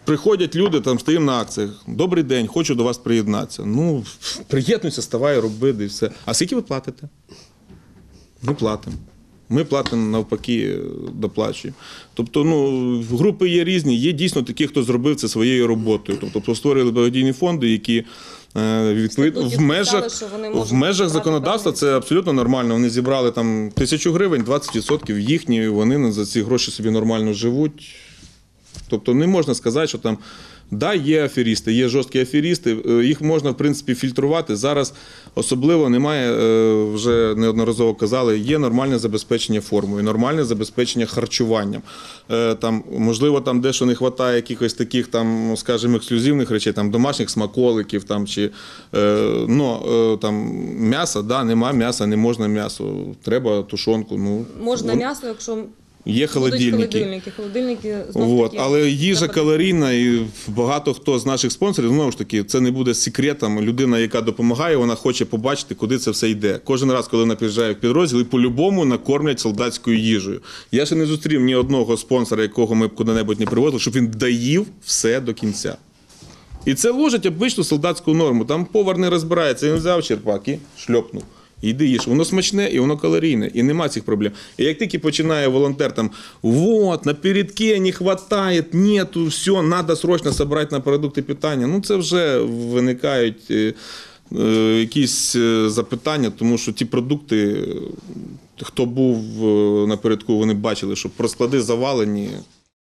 приходять люди, там стоїмо на акціях. Добрий день, хочу до вас приєднатися. Ну, приєднуйся, ставай, роби, і все. А скільки ви платите? Ми платимо. Ми платимо, навпаки, доплачуємо. Тобто, групи є різні. Є дійсно такі, хто зробив це своєю роботою. Тобто, створили благодійні фонди, які в межах законодавства це абсолютно нормально. Вони зібрали там 1000 гривень, 20% їхні, вони за ці гроші собі нормально живуть. Тобто не можна сказати, що там, да, є аферісти, є жорсткі аферісти, їх можна, в принципі, фільтрувати. Зараз особливо немає, вже неодноразово казали, є нормальне забезпечення формою, нормальне забезпечення харчуванням. Там, можливо, там дещо не вистачає якихось таких, там, скажімо, ексклюзивних речей, там, домашніх смаколиків, там, чи, там, м'яса, да, нема м'яса, не можна м'ясо, треба тушонку. Можна м'ясо, якщо... Є холодильники. Але їжа калорійна, і багато хто з наших спонсорів, знову ж таки, це не буде секретом. Людина, яка допомагає, вона хоче побачити, куди це все йде. Кожен раз, коли вона приїжджає в підрозділ, і по-любому накормлять солдатською їжею. Я ще не зустрів ні одного спонсора, якого ми б куди-небудь не привозили, щоб він доїв все до кінця. І це ложить обичну солдатську норму. Там повар не розбирається, він взяв черпак і шльопнув. Іди їж. Воно смачне і воно калорійне, і нема цих проблем. І як тільки починає волонтер там, вот, на передке не хватає, нету, все, треба срочно зібрати на продукти питання, це вже виникають якісь запитання, тому що ті продукти, хто був напередку, вони бачили, що про склади завалені.